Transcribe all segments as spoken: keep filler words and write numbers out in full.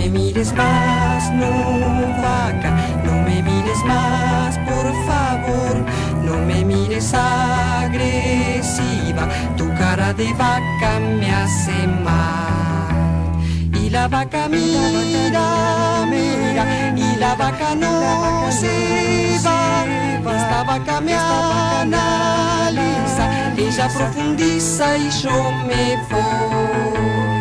me mires más, no vaca, no me mires más, por favor, no me mires agresiva, tu cara de vaca me hace mal. Y la vaca mira, mira, y la vaca no se va, esta vaca me analiza, ella profundiza y yo me voy.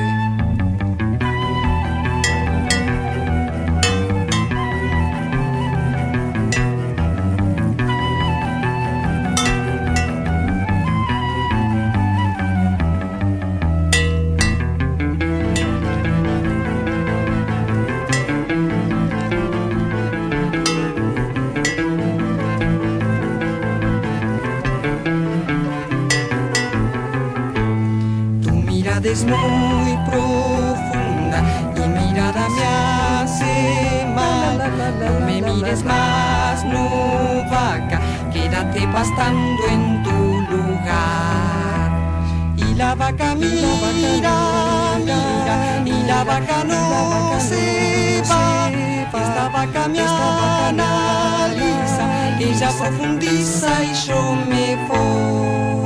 Es muy profunda y mirada me hace mal. No me mires más, no vaca, quédate pastando en tu lugar. Y la vaca mira, mira, y la vaca no se va, esta vaca me analiza, ella profundiza y yo me voy.